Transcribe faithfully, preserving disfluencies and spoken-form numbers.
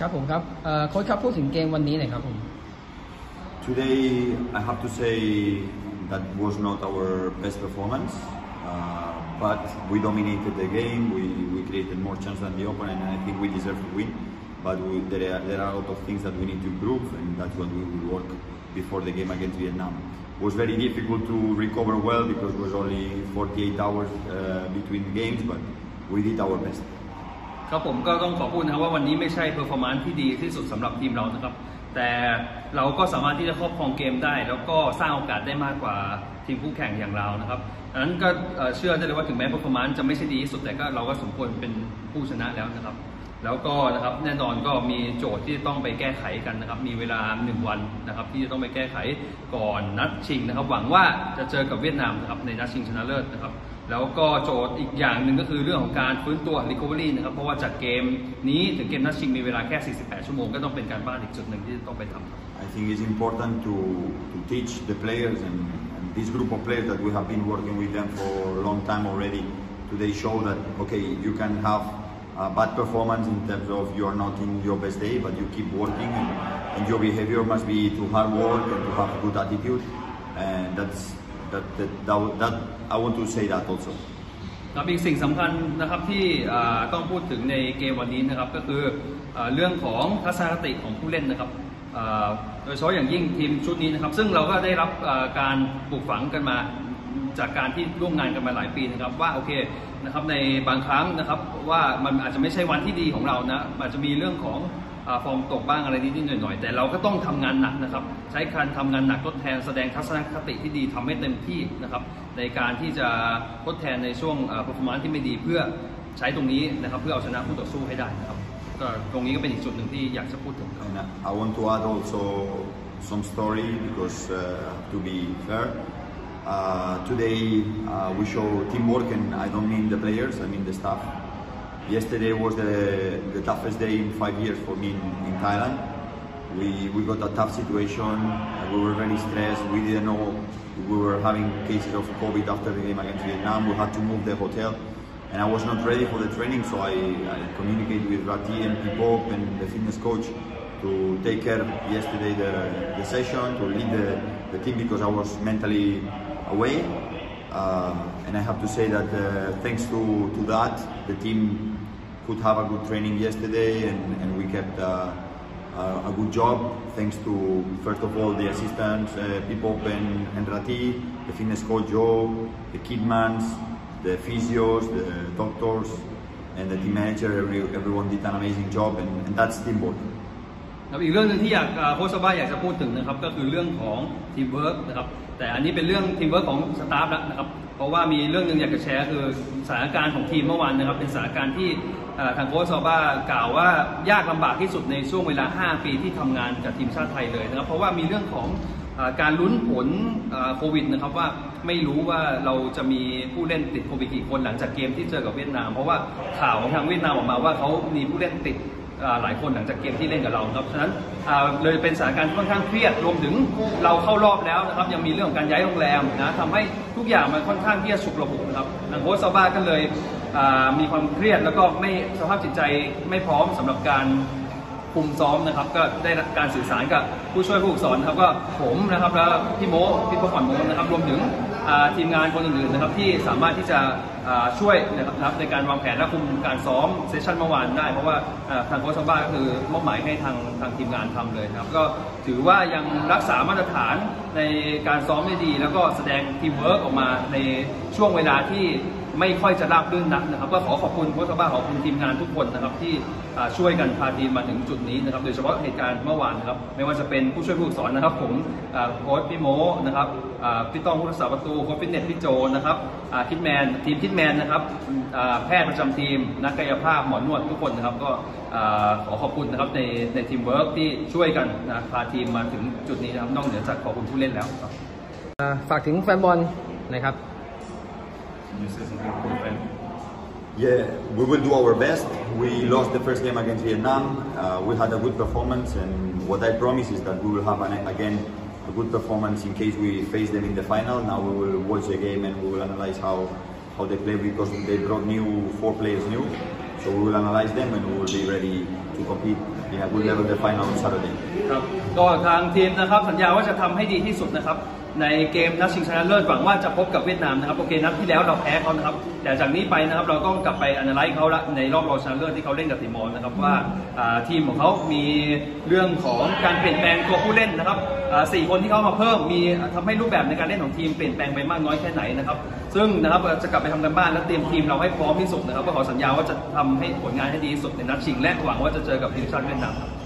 ครับผมครับโค้ชครับพูดถึงเกมวันนี้หน่อยครับผม Today I have to say that was not our best performance, uh, but we dominated the game. We we created more chance than the opponent, and I think we deserve to win. But we, there are there are a lot of things that we need to improve, and that's what we will work before the game against Vietnam. It was very difficult to recover well because it was only forty-eight hours uh, between games, but we did our best. ครับผมก็ต้องขอพูดนะครับว่าวันนี้ไม่ใช่เพอร์ฟอร์มานซ์ที่ดีที่สุดสำหรับทีมเรานะครับแต่เราก็สามารถที่จะครอบครองเกมได้แล้วก็สร้างโอกาสได้มากกว่าทีมคู่แข่งอย่างเรานะครับดังนั้นก็เชื่อได้เลยว่าถึงแม้เพอร์ฟอร์มานซ์จะไม่ใช่ดีที่สุดแต่ก็เราก็สมควรเป็นผู้ชนะแล้วนะครับแล้วก็นะครับแน่นอนก็มีโจทย์ที่ต้องไปแก้ไขกันนะครับมีเวลาหนึ่งวันนะครับที่จะต้องไปแก้ไขก่อนนัดชิงนะครับหวังว่าจะเจอกับเวียดนามนะครับในนัดชิงชนะเลิศนะครับแล้วก็โจทย์อีกอย่างหนึ่งก็คือเรื่องของการฟื้นตัว recovery นะครับเพราะว่าจากเกมนี้ถึงเกมนัดชิงมีเวลาแค่สี่สิบแปดชั่วโมงก็ต้องเป็นการบ้านอีกจุดหนึ่งที่ต้องไปทำ I think it's important to to teach the players and, and this group of players that we have been working with them for a long time already. Today show that okay you can have a bad performance in terms of you are not in your best day, but you keep working and, and your behavior must be to hard work and to have a good attitude, and that's that that that, that I want to say that also. ครับอีกสิ่งสำคัญนะครับที่ต้องพูดถึงในเกมวันนี้นะครับก็คือเรื่องของทัศนคติของผู้เล่นนะครับโดยเฉพาะอย่างยิ่งทีมชุดนี้นะครับซึ่งเราก็ได้รับการปลูกฝังกันมาจากการที่ร่วมงานกันมาหลายปีนะครับว่าโอเคนะครับในบางครั้งนะครับว่ามันอาจจะไม่ใช่วันที่ดีของเรานะอาจจะมีเรื่องของฟอร์มตกบ้างอะไรนิดๆหน่อยๆแต่เราก็ต้องทำงานหนักนะครับใช้การทำงานหนักทดแทนแสดงทัศนคติที่ดีทำให้เต็มที่นะครับในการที่จะทดแทนในช่วง performance ที่ไม่ดีเพื่อใช้ตรงนี้นะครับเพื่อเอาชนะคู่ต่อสู้ให้ได้นะครับก็ตรงนี้ก็เป็นอีกจุดหนึ่งที่อยากจะพูดถึงครับ I want to add also some story because uh, to be fair uh, today uh, we show teamwork and I don't mean the players I mean the staff. Yesterday was the, the toughest day in five years for me in, in Thailand. We, we got a tough situation, we were very stressed, we didn't know we were having cases of COVID after the game against Vietnam, we had to move the hotel and I was not ready for the training so I, I communicated with Rati and Pipop and the fitness coach to take care yesterday the, the session, to lead the, the team because I was mentally away. Uh, and I have to say that uh, thanks to, to that, the team could have a good training yesterday and, and we kept uh, uh, a good job thanks to, first of all, the assistants, uh, Pipop and, and Rati, the fitness coach Joe, the kidmans, the physios, the doctors, and the team manager. Every, everyone did an amazing job and, and that's teamwork. อีกเรื่องหนึ่งที่อยากโค้ชบ้าอยากจะพูดถึงนะครับก็คือเรื่องของทีมเวิร์กนะครับแต่อันนี้เป็นเรื่องทีมเวิร์กของสตาฟแล้วนะครับเพราะว่ามีเรื่องหนึ่งอยากจะแชร์คือสถานการณ์ของทีมเมื่อวานนะครับเป็นสถานการณ์ที่ทางโค้ชบ้ากล่าวว่ายากลำบากที่สุดในช่วงเวลาห้าปีที่ทำงานกับทีมชาติไทยเลยนะครับเพราะว่ามีเรื่องของการลุ้นผลโควิดนะครับว่าไม่รู้ว่าเราจะมีผู้เล่นติดโควิดกี่คนหลังจากเกมที่เจอกับเวียดนามเพราะว่าข่าวของทางเวียดนามออกมาว่าเขามีผู้เล่นติดหลายคนหลังจากเกมที่เล่นกับเราครับฉะนั้นเลยเป็นสถานการณ์ที่ค่อนข้างเครียดรวมถึงเราเข้ารอบแล้วนะครับยังมีเรื่องของการย้ายโรงแรมนะทำให้ทุกอย่างมันค่อนข้างที่จะฉุกระหุกนะครับทางโค้ชซาบ้าก็เลยมีความเครียดแล้วก็ไม่สภาพจิตใจไม่พร้อมสำหรับการคุมซ้อมนะครับก็ได้การสื่อสารกับผู้ช่วยผู้ฝึกสอนนะครับก็ผมนะครับแล้วพี่โมพี่พอผ่อนโมนะครับรวมถึงทีมงานคนอื่นๆนะครับที่สามารถที่จะช่วยนะครับในการวางแผนและคุมการซ้อมเซสชั่นเมื่อวานได้เพราะว่าทางโค้ชซาบ้าก็คือมอบหมายให้ทางทางทีมงานทำเลยนะครับก็ถือว่ายังรักษามาตรฐานในการซ้อมได้ดีแล้วก็แสดงทีมเวิร์กออกมาในช่วงเวลาที่ไม่ค่อยจะราบรื่นนักนะครับก็ขอขอบคุณโค้ชซาบ้าขอบคุณทีมงานทุกคนนะครับที่ช่วยกันพาทีมมาถึงจุดนี้นะครับโดยเฉพาะเหตุการณ์เมื่อวานนะครับไม่ว่าจะเป็นผู้ช่วยผู้ฝึกสอนนะครับผมโค้ชพี่โมนะครับพี่ต้องผู้รักษาประตูโค้ชฟิตเนสพี่โจนะครับคิดแมนทีมคิดแมนนะครับแพทย์ประจำทีมนักกายภาพหมอนวดทุกคนนะครับก็ขอขอบคุณนะครับในในทีมเวิร์กที่ช่วยกันนะพาทีมมาถึงจุดนี้นะครับนอกเหนือจากขอบคุณผู้เล่นแล้วฝากถึงแฟนบอลนะครับ Yeah, we will do our best. We lost the first game against Vietnam. Uh, we had a good performance, and what I promise is that we will have an, again a good performance in case we face them in the final. Now we will watch the game and we will analyze how how they play because they brought new four players new. So we will analyze them and we will be ready to compete. yeah, good level the final on Saturday. ครับก็ทางทีมนะครับสัญญาว่าจะทำให้ดีที่สุดนะครับในเกมนัดชิงชนะเลิศหวังว่าจะพบกับเวียดนามนะครับโอเคนัดที่แล้วเราแพ้เขานะครับแต่จากนี้ไปนะครับเราต้องกลับไปอนาไลซ์เขาละในรอบรองชนะเลิศที่เขาเล่นกับติมอร์นะครับว่าทีมของเขามีเรื่องของการเปลี่ยนแปลงตัวผู้เล่นนะครับสี่คนที่เขามาเพิ่มมีทำให้รูปแบบในการเล่นของทีมเปลี่ยนแปลงไปมากน้อยแค่ไหนนะครับซึ่งนะครับจะกลับไปทำกันบ้านและเตรียมทีมเราให้พร้อมที่สุดนะครับก็ขอสัญญาว่าจะทำให้ผลงานให้ดีที่สุดในนัดชิงและหวังว่าจะเจอกับทีมชาติเวียดนาม